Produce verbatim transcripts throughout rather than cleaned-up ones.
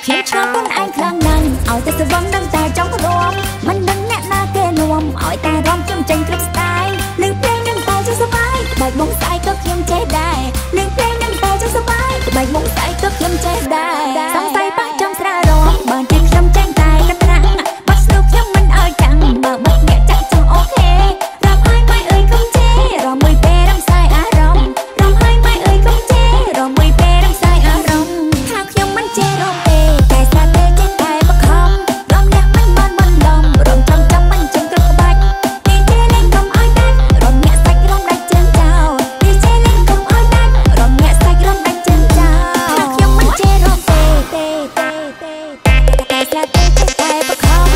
ខ្ញុំឆ្លងខ្លួនឯងខ្លាំងណាស់ឲ្យតែស្វឹងដឹងតែចង់រំមិនដឹងអ្នកណាគេនាំឲ្យតែរំខ្ញុំចេញគ្រប់ស្ទាយលឺភ្លេងនឹងតែចង់សប្បាយក្បាច់មុខស្អែកក៏ខ្ញុំចេះដែរលឺភ្លេងនឹងតែចង់សប្បាយក្បាច់មុខស្អែកក៏ខ្ញុំចេះដែរសង្ស័យបាក់ចង់ស្រារំបើតែខ្ញុំចេញតែកត្រាំងបាត់ស្នូកខ្ញុំមិនឲ្យចាំងបើបាត់អ្នកចាក់ចង់អូខេរំហើយម៉ែអើយកុំជេររំមួយពេលរំសាយអារម្មណ៍រំហើយម៉ែអើយកុំជេររំមួយពេលរំសាយអារម្មណ៍ថាខ្ញុំមិនជេររំទេតែស្អាតទេចេះតែបខំរំលះមិនបានមិនលំរំចាំចាំមិនជិះគ្រប់ក្បាច់ទីជេរលេងកុំឲ្យដាច់រំញាក់សាច់រំដាច់ជើងចោលទីជេរលេងកុំឲ្យដាច់រំញាក់សាច់រំដាច់ជើងចោលថាខ្ញុំមិនជេររំទេទេទេទេតែស្អាតទេចេះតែបខំ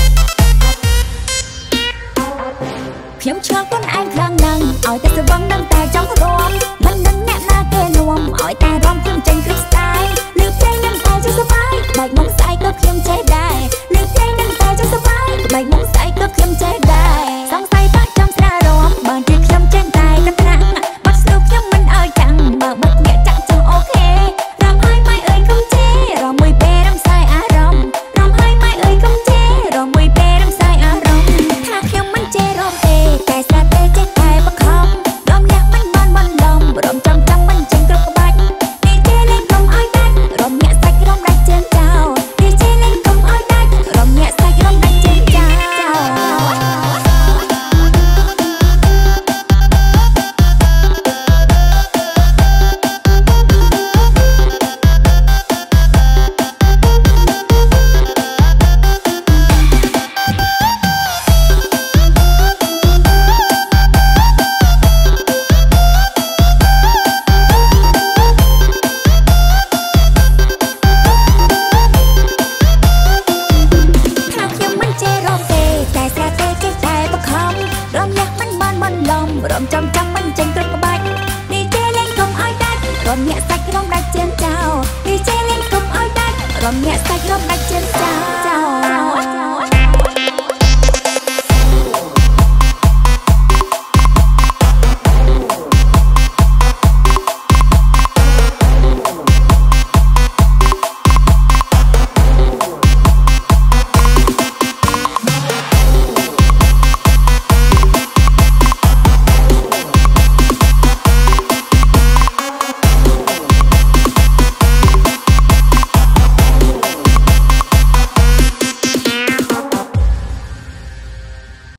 ខ្ញុំឆ្លងខ្លួនឯងខ្លាំងណាស់ឲ្យតែស្វឹងដឹង